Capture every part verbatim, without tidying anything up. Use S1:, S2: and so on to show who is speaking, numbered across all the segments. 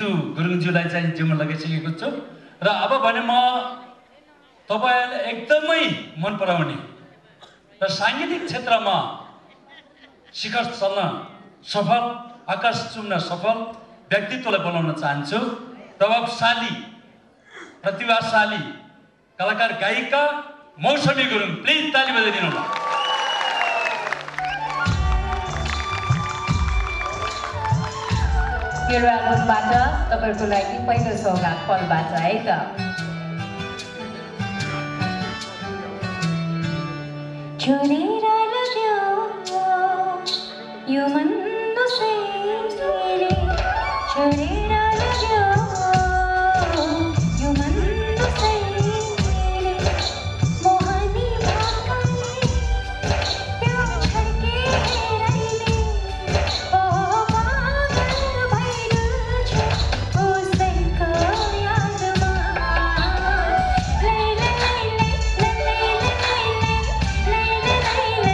S1: जितु गुरुङज्यूलाई चाहिँ जिम्मा लगाइसकेको छु र अब भने म तपाईहरुले एकदमै मन पराउने र सांगीतिक क्षेत्रमा शिखर चल्न सफल आकाश चुम्न सफल व्यक्तित्वलाई बनाउन चाहन्छु। प्रभावशाली प्रतिभाशाली कलाकार गायिका मौसमी गुरुङ, प्लिज ताली बजाइदिनु होला।
S2: मेरो एल्बमबाट तपाईहरुको लागि पहिलो सौगात पलबाट है त। छोडेर लग्यो यो मन नसैले, छोडेर लग्यो यो मन नसैले, मोहनी भाकाले त्यो छड्के हेराइले, ओ पागल भइरहन्छु उसैको यादमा। लै लै लै लै लै लै लै लै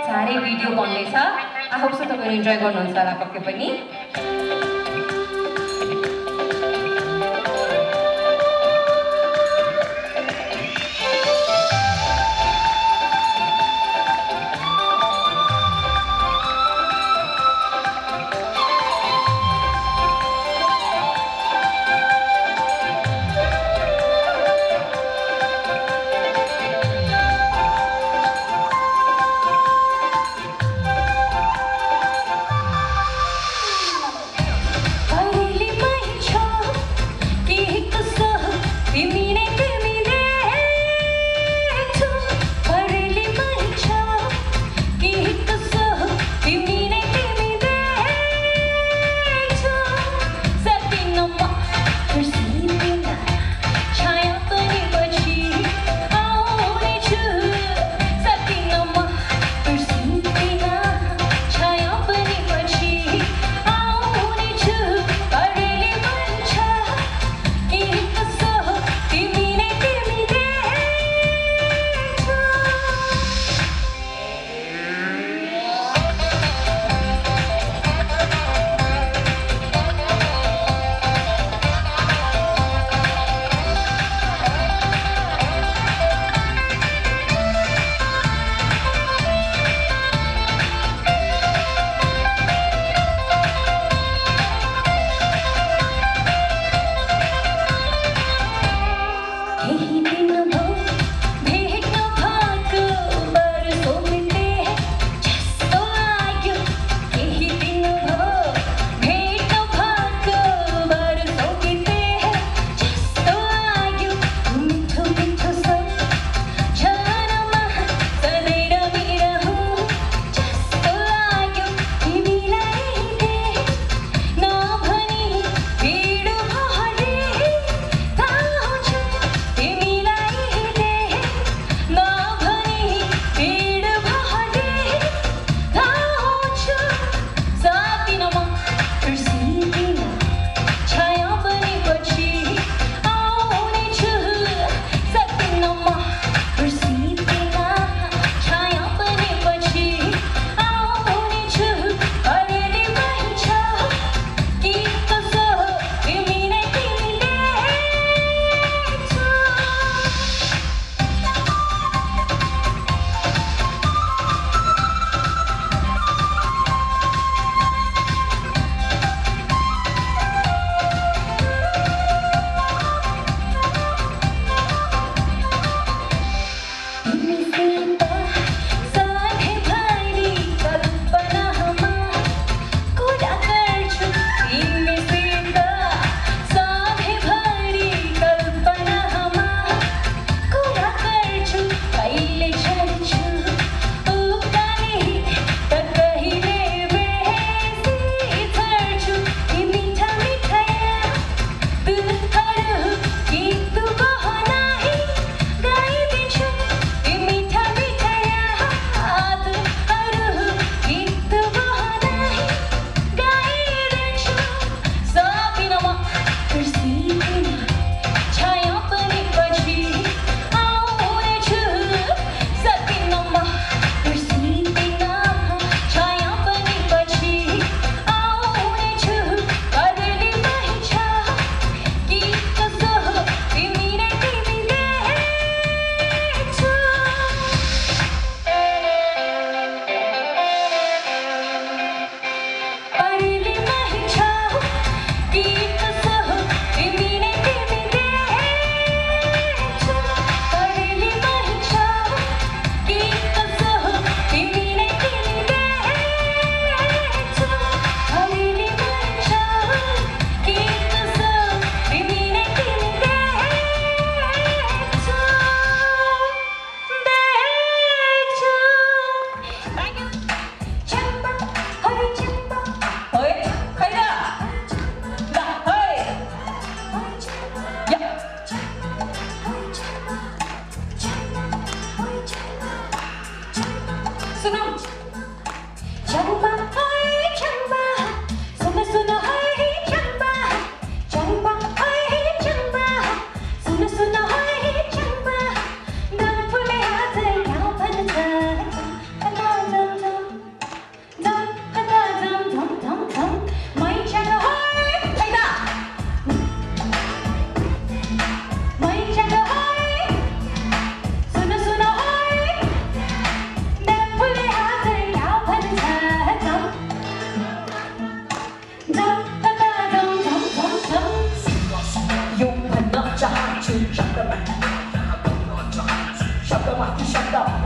S3: भिडियो बन्दैछ। आई होप सो तपाईहरु इन्जोय गर्नुहुन्छ होला पक्कै पनि।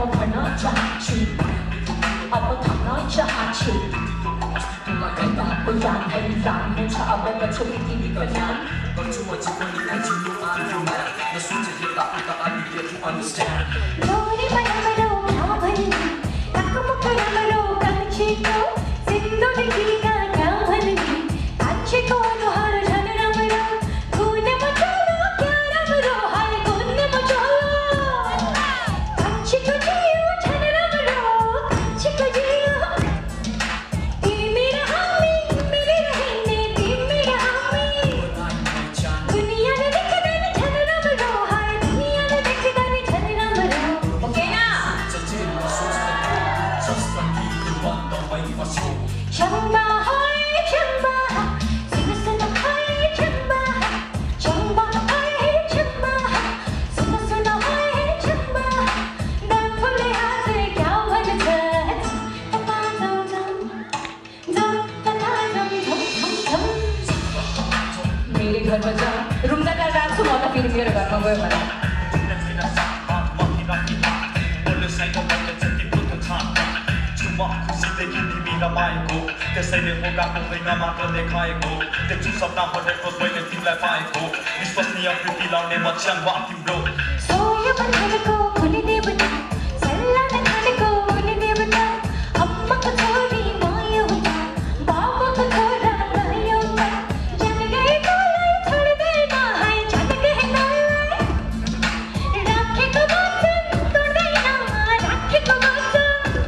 S3: अब भन्न चाहन्छु अब भन्न चाहन्छु लगाइरहेको यादहरू राम्रो छ अब छोरी तिमीको नाम गर्छु म जीवनीलाई जिउनु आफूमा नसोचे यता उता आदि यु अन्डरस्ट्यान्ड
S4: थोरै राम्रो भावनी काको मुख राम्रो कान्छेको सिन्दुरीका गाउँहरुनी कान्छेको अनुहार झन् राम्रो गुणमा चलो क्या राम्रो हाय गुणमा चलो कान्छेको जियो झन् राम्रो कान्छेको जियो तिमी र हामी मिलेर हिँड्ने तिमी र हामी दुनियाँले देख्दैन झन् राम्रो हाय दुनियाँले देख्दैन झन् राम्रो ओके ना Chamba hai chamba suna suna hai chamba chamba hai chamba suna suna hai chamba dan phule haat kya banta ta dum dum dum ta dum dum dum mere ghar ma ja rumda ka raat su mata fir mere ghar ma gayo mara
S5: माइको त्यसैले होगा हुँदैन मात्र देखाएको देख्छु सपनाहरूको मैले तिमीलाई पाएको विश्वसनीय प्रीति लाउने म च्याम्बा तिम्रो
S4: सोय बन्धनको कुली देवता सल्लाह नखानेको कुली देवता अम्माको छोरी माया हुँदा बाबाको छोरा माया हुँदा जन गएकोलाई छोड्दैन हाय जन गएकोलाई राखेको वचन तोड्दैन राखेको वचन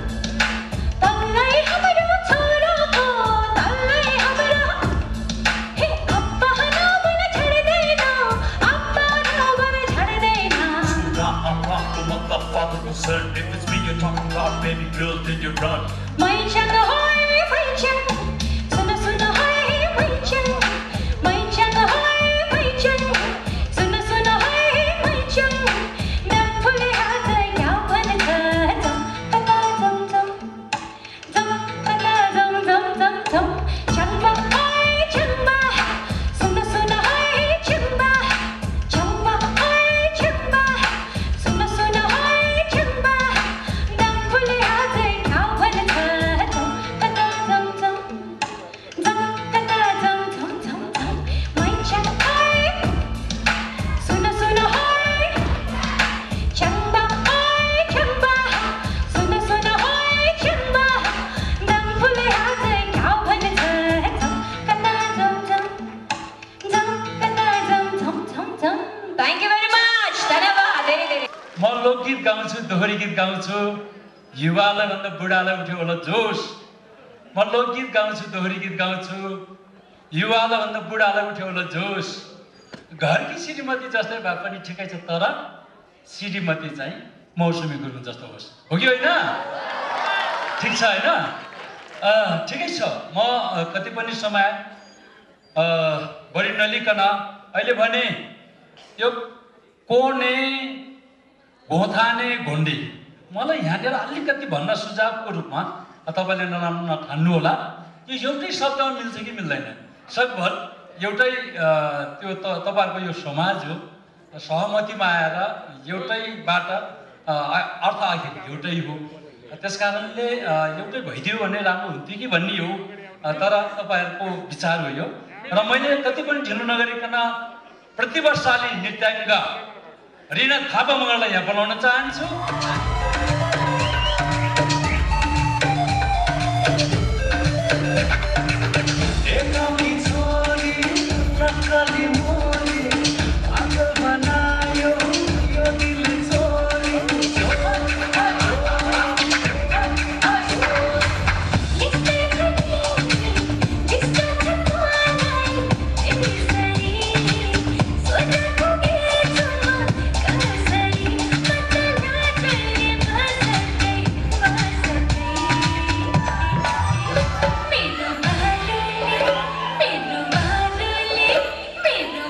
S4: तँलाई हाम्रो छोराको तँलाई हाम्रो हे अब्बा नभन छड्दैन अब्बा नभन छड्दैन
S5: Nah, I'm not the motherfucker concerned. If it's me you're talking about, baby girl, then you run.
S4: मैचन होय मैचन सुन सुन होय मैचन मैचन होय मैचन सुन सुन होय मैचन दम फुले हात क्या भन्छ झम कता झम झम झम कता झम झम झम झम चम्बा होय चम्बा सुन सुन होय चम्बा चम्बा होय चम्बा सुन सुन होय चम्बा दम फुले हात क्या भन्छ झम कता झम झम झम कता झम झम झम झम मैचन होय सुन सुन होय चम्बा होय चम्बा सुन सुन होय चम्बा दम फुले हात क्या भन्छ झम कता झम झम झम कता झम झम झम झम थ्याङ्क यू भेरी मच धन्यवाद धेरै धेरै
S1: म लोकगीत गाउँछु दोहोरी गीत गाउँछु युवालाई भन्दा बुढालाई उठ्यो होला जोस म लोकगीत गाउँछु दोहोरी गीत गाउँछु युवालाई भन्दा बुढालाई उठ्यो होला जोस घरकी श्रीमती जस्तै भए पनि ठिकै छ तर श्रीमती चाहिँ मौसमी गुरुङ जस्तो होस् हो कि होइन ठिक छ होइन ठिकै छ म कति पनि समय बढी नलिकन अहिले भने यो कोने घोथाने घोन्डी मलाई यहाँनिर अलिकति भन्न सुझावको रूपमा तपाईँले नराम्रो नठान्नु होला यो एउटै शब्दमा मिल्छ कि मिल्दैन सकभर एउटै त्यो त तपाईँहरूको यो समाज हो सहमतिमा आएर एउटैबाट अर्थ आखिर एउटै हो त्यस कारणले एउटै भइदियो भने राम्रो हुन्थ्यो कि भन्ने हो तर तपाईँहरूको विचार हो यो र मैले कति पनि ढिलो नगरिकन प्रतिभाशाली नृत्याङ्गा रिना थापा मगरलाई यहाँ बोलाउन चाहन्छु
S4: मेरो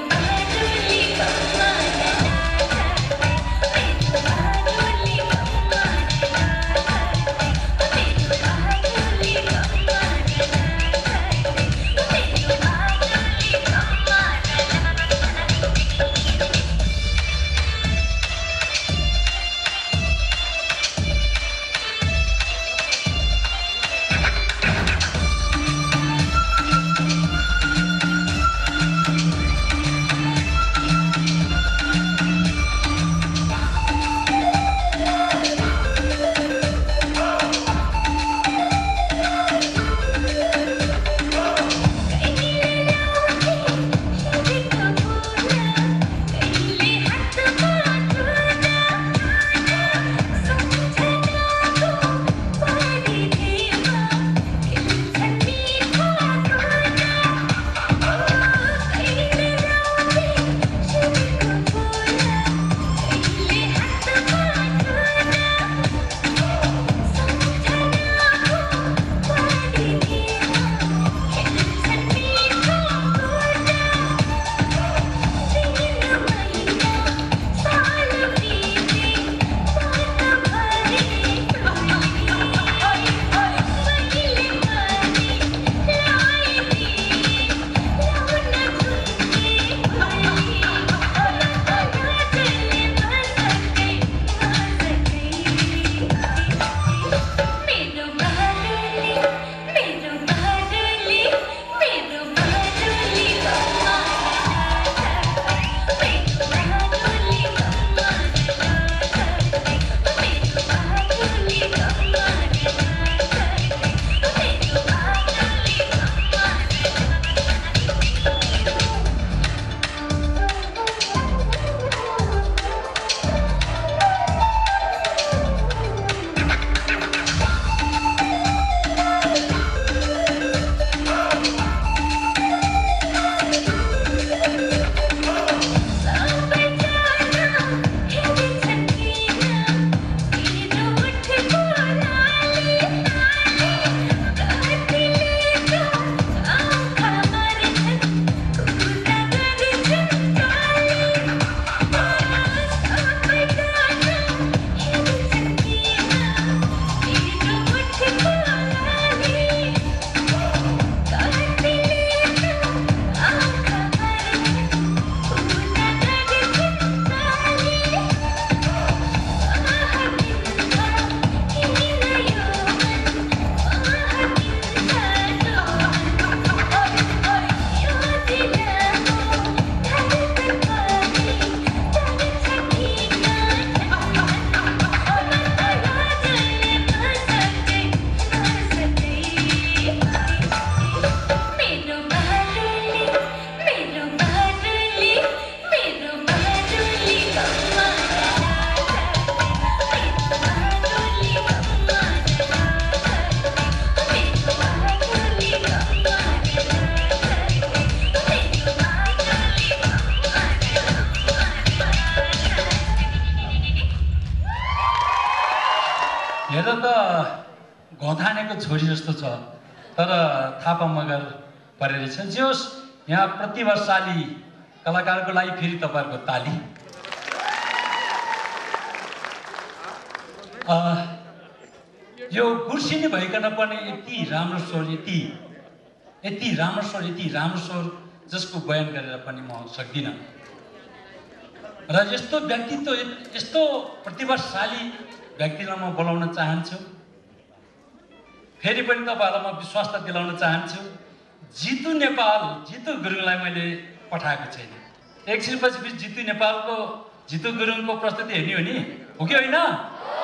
S1: भौतानेको छोरी जस्तो छ तर थापा मगर परेर छ। जे होस् यहाँ प्रतिभाशाली कलाकारको लागि फेरि तपाईँहरूको ताली। यो गुर्सिनी भइकन पनि यति राम्रो स्वर यति यति राम्रो स्वर यति राम्रो स्वर जसको बयान गरेर पनि म सक्दिनँ। र यस्तो व्यक्तित्व यस्तो प्रतिभाशाली व्यक्तिलाई म बोलाउन चाहन्छु। फेरि पनि तपाईँहरूलाई म विश्वास दिलाउन चाहन्छु जितु नेपाल जितु गुरुङलाई मैले पठाएको छैन। एकछिनपछि जितु नेपालको जितु गुरुङको प्रस्तुति हेर्ने हो नि, हो कि होइन?